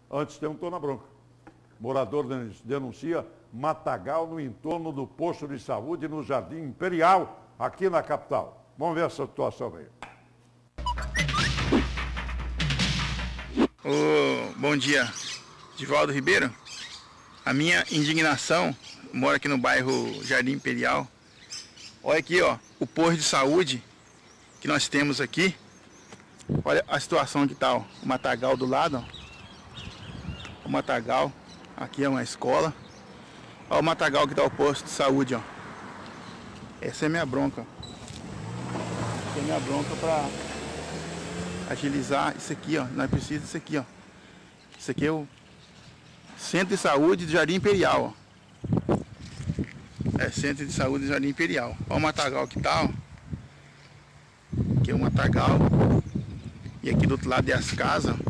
Antes tem um Tô na Bronca. Morador denuncia matagal no entorno do posto de saúde no Jardim Imperial, aqui na capital. Vamos ver essa situação aí. Bom dia, Divaldo Ribeiro. A minha indignação, moro aqui no bairro Jardim Imperial. Olha aqui, ó, o posto de saúde que nós temos aqui. Olha a situação que tá, ó, o matagal do lado, ó. O matagal, aqui é uma escola. Olha o matagal que tá o posto de saúde, ó. Essa é a minha bronca. Essa é a minha bronca para agilizar isso aqui, ó. Nós precisamos disso aqui, ó. Isso aqui é o Centro de Saúde do Jardim Imperial, ó. É Centro de Saúde do Jardim Imperial. Olha o matagal que tá, ó. Aqui é o matagal. E aqui do outro lado é as casas.